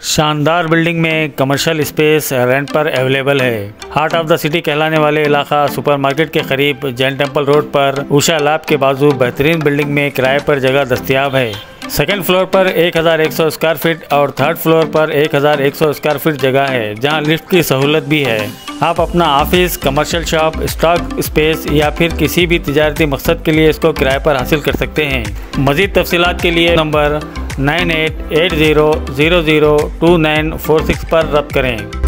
शानदार बिल्डिंग में commercial space rent पर अवेलेबल है। हार्ट ऑफ द सिटी कहलाने वाले इलाका सुपरमार्केट के करीब जैन टेम्पल रोड पर उषा लैब के बाजू बेहतरीन बिल्डिंग में किराए पर जगह दस्तयाब है। सेकंड फ्लोर पर 1100 स्क्वायर फीट और थर्ड फ्लोर पर 1100 स्क्वायर फीट जगह है, जहां लिफ्ट की सहूलत भी है। आप अपना office, commercial shop, stock space या फिर किसी भी तिजारती मकसद के लिए इसको किराए पर हासिल कर सकते हैं। मज़ीद तफसीलात के लिए नंबर 9880002946 पर रब्त करें।